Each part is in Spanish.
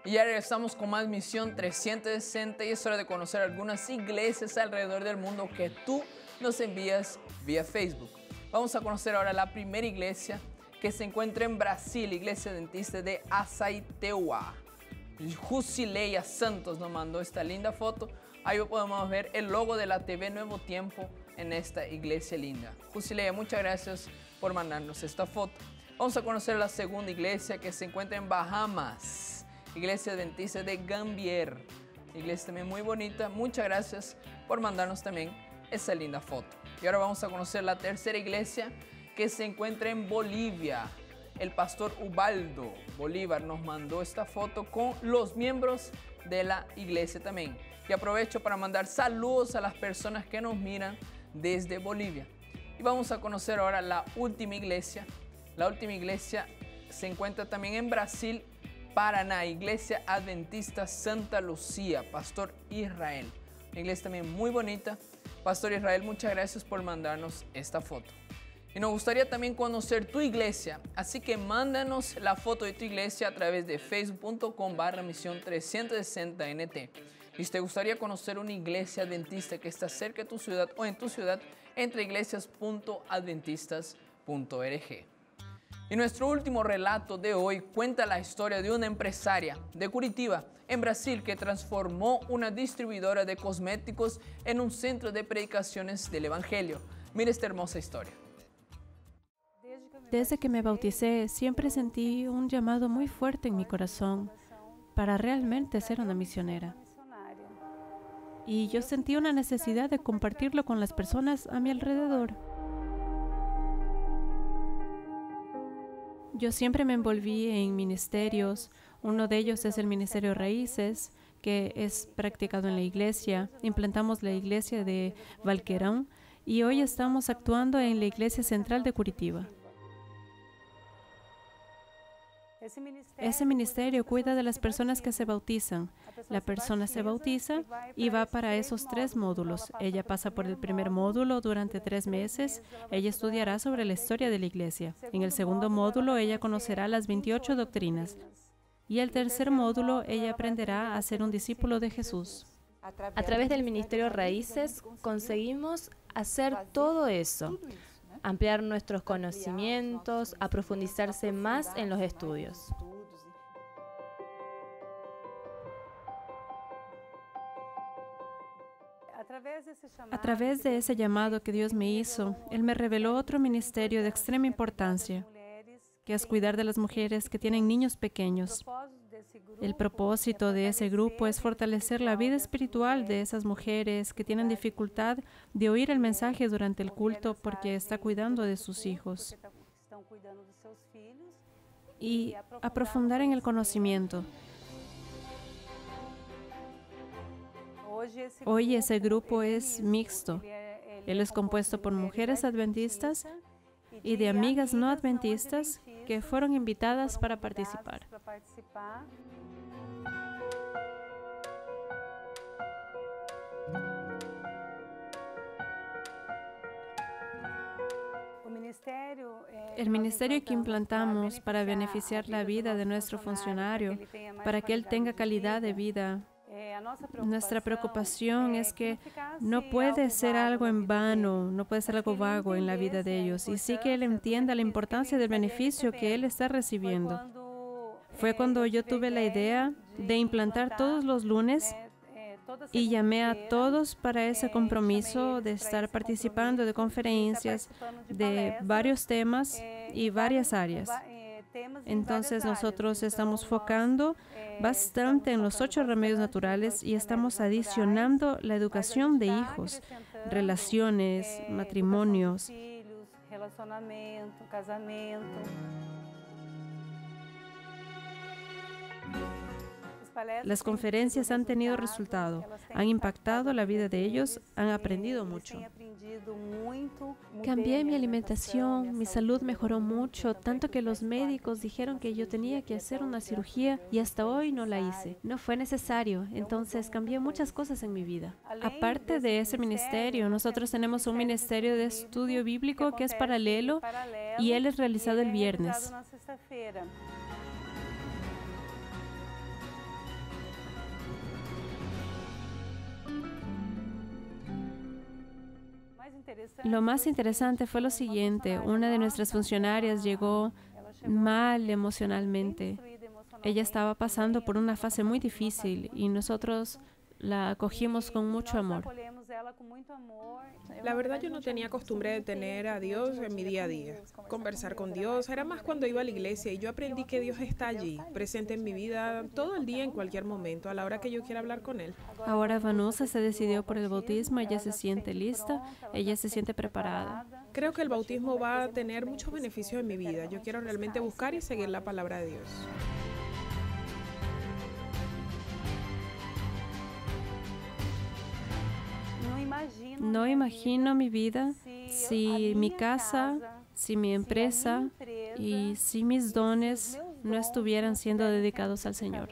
Y ya regresamos con más Misión 360 y es hora de conocer algunas iglesias alrededor del mundo que tú nos envías vía Facebook. Vamos a conocer ahora la primera iglesia que se encuentra en Brasil, Iglesia Adventista de Aceiteuá. Jusileia Santos nos mandó esta linda foto. Ahí podemos ver el logo de la TV Nuevo Tiempo en esta iglesia linda. Jusileia, muchas gracias por mandarnos esta foto. Vamos a conocer la segunda iglesia que se encuentra en Bahamas. Iglesia Adventista de Gambier, iglesia también muy bonita. Muchas gracias por mandarnos también esa linda foto. Y ahora vamos a conocer la tercera iglesia que se encuentra en Bolivia. El pastor Ubaldo Bolívar nos mandó esta foto con los miembros de la iglesia también. Y aprovecho para mandar saludos a las personas que nos miran desde Bolivia. Y vamos a conocer ahora la última iglesia. La última iglesia se encuentra también en Brasil, Paraná, Iglesia Adventista Santa Lucía, Pastor Israel. Una iglesia también muy bonita. Pastor Israel, muchas gracias por mandarnos esta foto. Y nos gustaría también conocer tu iglesia, así que mándanos la foto de tu iglesia a través de facebook.com/misión360nt. Y si te gustaría conocer una iglesia adventista que está cerca de tu ciudad o en tu ciudad, entra a iglesias.adventistas.org. Y nuestro último relato de hoy cuenta la historia de una empresaria de Curitiba, en Brasil, que transformó una distribuidora de cosméticos en un centro de predicaciones del Evangelio. Mira esta hermosa historia. Desde que me bauticé, siempre sentí un llamado muy fuerte en mi corazón para realmente ser una misionera. Y yo sentí una necesidad de compartirlo con las personas a mi alrededor. Yo siempre me envolví en ministerios. Uno de ellos es el Ministerio Raíces, que es practicado en la iglesia. Implantamos la iglesia de Valquerão y hoy estamos actuando en la iglesia central de Curitiba. Ese ministerio cuida de las personas que se bautizan. La persona se bautiza y va para esos 3 módulos. Ella pasa por el primer módulo durante 3 meses. Ella estudiará sobre la historia de la iglesia. En el segundo módulo, ella conocerá las 28 doctrinas. Y el tercer módulo, ella aprenderá a ser un discípulo de Jesús. A través del Ministerio Raíces conseguimos hacer todo eso. Ampliar nuestros conocimientos, a profundizarse más en los estudios. A través de ese llamado que Dios me hizo, Él me reveló otro ministerio de extrema importancia, que es cuidar de las mujeres que tienen niños pequeños. El propósito de ese grupo es fortalecer la vida espiritual de esas mujeres que tienen dificultad de oír el mensaje durante el culto porque está cuidando de sus hijos. Y aprofundar en el conocimiento. Hoy ese grupo es mixto. Él es compuesto por mujeres adventistas y de amigas no adventistas que fueron invitadas para participar. El ministerio que implantamos para beneficiar la vida de nuestro funcionario, para que él tenga calidad de vida. Nuestra preocupación es que no puede ser algo en vano, no puede ser algo vago en la vida de ellos, y sí que él entienda la importancia del beneficio que él está recibiendo. Fue cuando yo tuve la idea de implantar todos los lunes y llamé a todos para ese compromiso de estar participando de conferencias de varios temas y varias áreas. Entonces nosotros estamos focando bastante en los 8 remedios naturales y estamos adicionando la educación de hijos, relaciones, matrimonios. Las conferencias han tenido resultado, han impactado la vida de ellos, han aprendido mucho. Cambié mi alimentación, mi salud mejoró mucho, tanto que los médicos dijeron que yo tenía que hacer una cirugía y hasta hoy no la hice. No fue necesario, entonces cambié muchas cosas en mi vida. Aparte de ese ministerio, nosotros tenemos un ministerio de estudio bíblico que es paralelo y él es realizado el viernes. Lo más interesante fue lo siguiente. Una de nuestras funcionarias llegó mal emocionalmente. Ella estaba pasando por una fase muy difícil y nosotros la acogimos con mucho amor. La verdad, yo no tenía costumbre de tener a Dios en mi día a día. Conversar con Dios era más cuando iba a la iglesia y yo aprendí que Dios está allí, presente en mi vida todo el día, en cualquier momento, a la hora que yo quiera hablar con Él. Ahora Vanusa se decidió por el bautismo, ella se siente lista, ella se siente preparada. Creo que el bautismo va a tener muchos beneficios en mi vida. Yo quiero realmente buscar y seguir la palabra de Dios. No imagino mi vida si mi casa, si mi empresa y si mis dones no estuvieran siendo dedicados al Señor.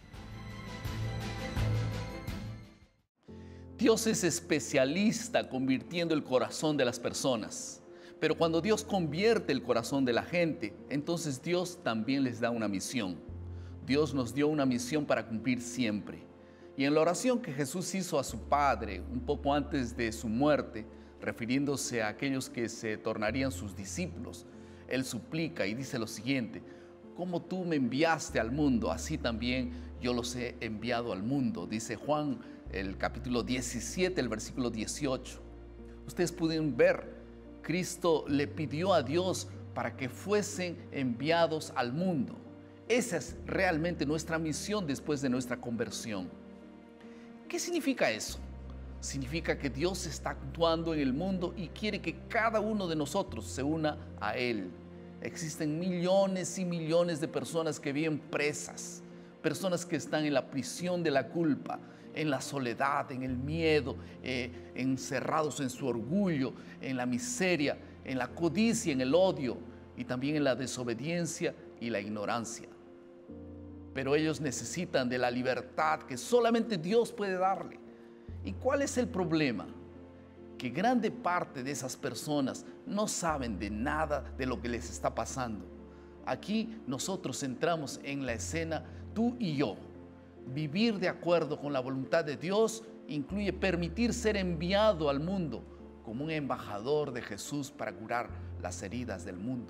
Dios es especialista convirtiendo el corazón de las personas. Pero cuando Dios convierte el corazón de la gente, entonces Dios también les da una misión. Dios nos dio una misión para cumplir siempre. Y en la oración que Jesús hizo a su Padre un poco antes de su muerte, refiriéndose a aquellos que se tornarían sus discípulos, Él suplica y dice lo siguiente: como tú me enviaste al mundo, así también yo los he enviado al mundo. Dice Juan, el capítulo 17, el versículo 18. Ustedes pueden ver, Cristo le pidió a Dios para que fuesen enviados al mundo. Esa es realmente nuestra misión después de nuestra conversión. ¿Qué significa eso? Significa que Dios está actuando en el mundo y quiere que cada uno de nosotros se una a Él. Existen millones y millones de personas que viven presas, personas que están en la prisión de la culpa, en la soledad, en el miedo, encerrados en su orgullo, en la miseria, en la codicia, en el odio y también en la desobediencia y la ignorancia. Pero ellos necesitan de la libertad que solamente Dios puede darle. ¿Y cuál es el problema? Que grande parte de esas personas no saben de nada de lo que les está pasando. Aquí nosotros entramos en la escena, tú y yo. Vivir de acuerdo con la voluntad de Dios incluye permitir ser enviado al mundo como un embajador de Jesús para curar las heridas del mundo.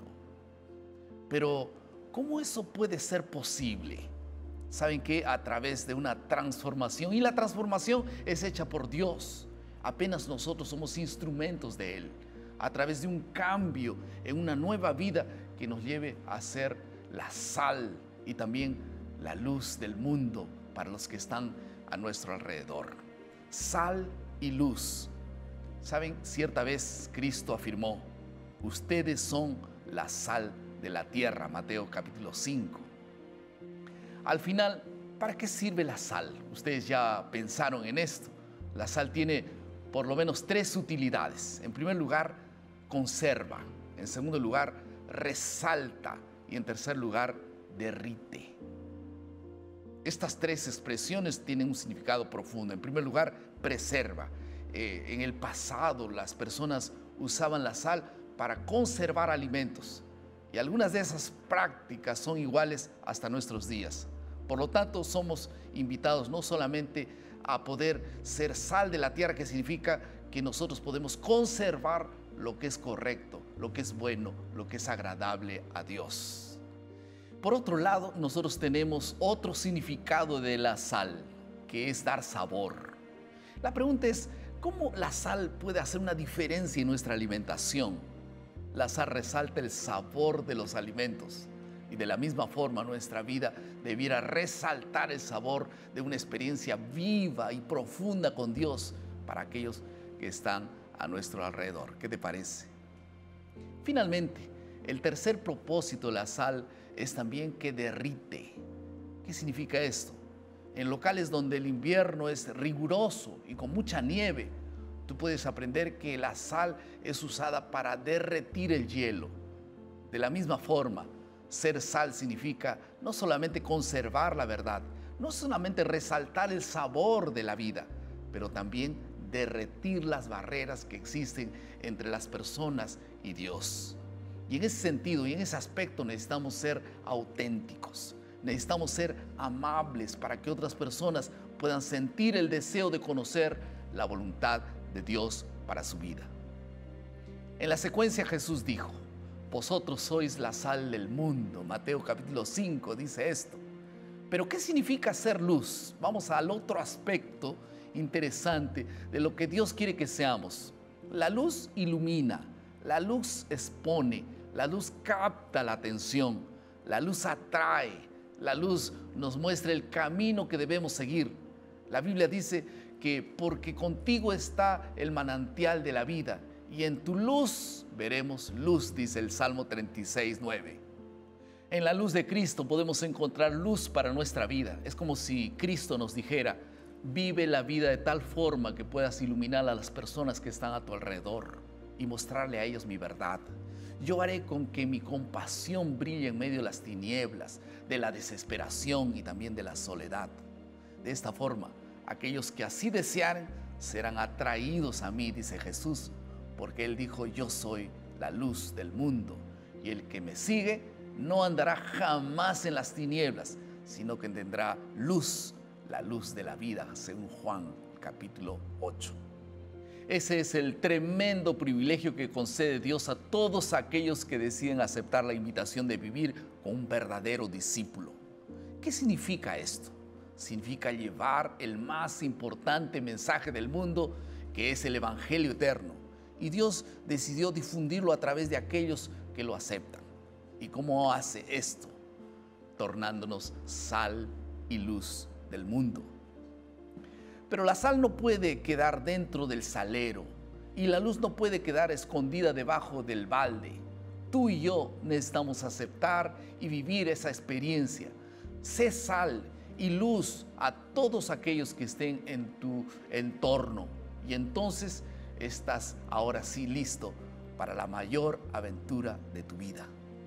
Pero, ¿cómo eso puede ser posible? ¿Saben qué? A través de una transformación, y la transformación es hecha por Dios. Apenas nosotros somos instrumentos de Él, a través de un cambio en una nueva vida que nos lleve a ser la sal y también la luz del mundo para los que están a nuestro alrededor. Sal y luz. ¿Saben? Cierta vez Cristo afirmó: ustedes son la sal de la tierra, Mateo capítulo 5. Al final, ¿para qué sirve la sal? Ustedes ya pensaron en esto. La sal tiene por lo menos 3 utilidades. En primer lugar, conserva. En segundo lugar, resalta. Y en tercer lugar, derrite. Estas 3 expresiones tienen un significado profundo. En primer lugar, preserva. En el pasado, las personas usaban la sal para conservar alimentos. Y algunas de esas prácticas son iguales hasta nuestros días. Por lo tanto, somos invitados no solamente a poder ser sal de la tierra, que significa que nosotros podemos conservar lo que es correcto, lo que es bueno, lo que es agradable a Dios. Por otro lado, nosotros tenemos otro significado de la sal, que es dar sabor. La pregunta es, ¿cómo la sal puede hacer una diferencia en nuestra alimentación? La sal resalta el sabor de los alimentos. Y de la misma forma nuestra vida debiera resaltar el sabor de una experiencia viva y profunda con Dios para aquellos que están a nuestro alrededor. ¿Qué te parece? Finalmente, el tercer propósito de la sal es también que derrite. ¿Qué significa esto? En locales donde el invierno es riguroso y con mucha nieve, tú puedes aprender que la sal es usada para derretir el hielo. De la misma forma, ser sal significa no solamente conservar la verdad, no solamente resaltar el sabor de la vida, pero también derretir las barreras que existen entre las personas y Dios. Y en ese sentido y en ese aspecto necesitamos ser auténticos, necesitamos ser amables para que otras personas puedan sentir el deseo de conocer la voluntad de Dios para su vida. En la secuencia Jesús dijo, vosotros sois la sal del mundo. Mateo capítulo 5 dice esto. Pero ¿qué significa ser luz? Vamos al otro aspecto interesante de lo que Dios quiere que seamos. La luz ilumina, la luz expone, la luz capta la atención, la luz atrae, la luz nos muestra el camino que debemos seguir. La Biblia dice que porque contigo está el manantial de la vida y en tu luz veremos luz, dice el Salmo 36:9. En la luz de Cristo podemos encontrar luz para nuestra vida. Es como si Cristo nos dijera, vive la vida de tal forma que puedas iluminar a las personas que están a tu alrededor y mostrarle a ellos mi verdad. Yo haré con que mi compasión brille en medio de las tinieblas, de la desesperación y también de la soledad. De esta forma, aquellos que así desearen serán atraídos a mí, dice Jesús, porque Él dijo, yo soy la luz del mundo y el que me sigue no andará jamás en las tinieblas, sino que tendrá luz, la luz de la vida, según Juan capítulo 8. Ese es el tremendo privilegio que concede Dios a todos aquellos que deciden aceptar la invitación de vivir con un verdadero discípulo. ¿Qué significa esto? Significa llevar el más importante mensaje del mundo, que es el Evangelio eterno. Y Dios decidió difundirlo a través de aquellos que lo aceptan. ¿Y cómo hace esto? Tornándonos sal y luz del mundo. Pero la sal no puede quedar dentro del salero y la luz no puede quedar escondida debajo del balde. Tú y yo necesitamos aceptar y vivir esa experiencia. Sé sal y luz a todos aquellos que estén en tu entorno y entonces estás ahora sí listo para la mayor aventura de tu vida.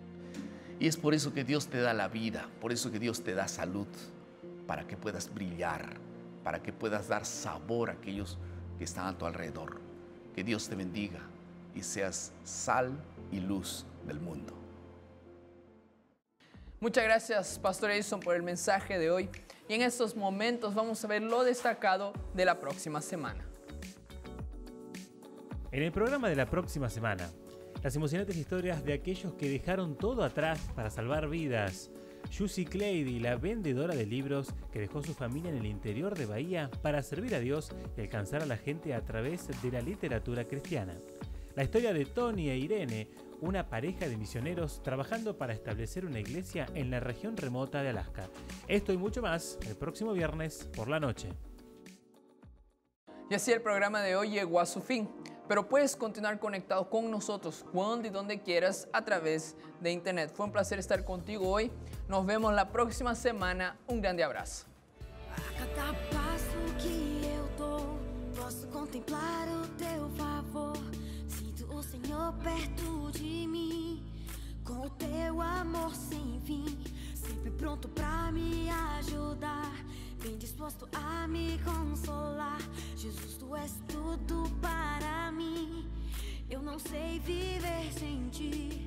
Y es por eso que Dios te da la vida, por eso que Dios te da salud, para que puedas brillar, para que puedas dar sabor a aquellos que están a tu alrededor. Que Dios te bendiga y seas sal y luz del mundo. Muchas gracias, Pastor Edison, por el mensaje de hoy. Y en estos momentos vamos a ver lo destacado de la próxima semana. En el programa de la próxima semana, las emocionantes historias de aquellos que dejaron todo atrás para salvar vidas. Jussi Clady, la vendedora de libros que dejó su familia en el interior de Bahía para servir a Dios y alcanzar a la gente a través de la literatura cristiana. La historia de Tony e Irene, una pareja de misioneros trabajando para establecer una iglesia en la región remota de Alaska. Esto y mucho más el próximo viernes por la noche. Y así el programa de hoy llegó a su fin. Pero puedes continuar conectado con nosotros cuando y donde quieras a través de internet. Fue un placer estar contigo hoy. Nos vemos la próxima semana. Un grande abrazo. A cada passo que eu dou, posso contemplar o teu favor. Sinto o Senhor perto de mim, com o teu amor sem fim, sempre pronto pra me ajudar, bem disposto a me consolar. Jesus, tu és tudo para mim. Eu não sei viver sem ti.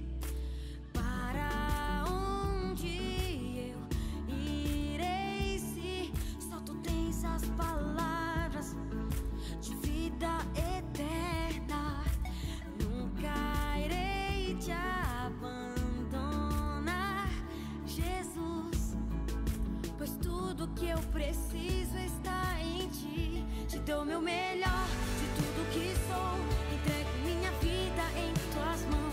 Para onde eu irei se só tu tens as palavras de vida eterna? Nunca irei te abandonar, Jesus, pois tudo que eu preciso está em ti. Te dou meu melhor, de tudo que sou, entrego minha vida em tuas mãos.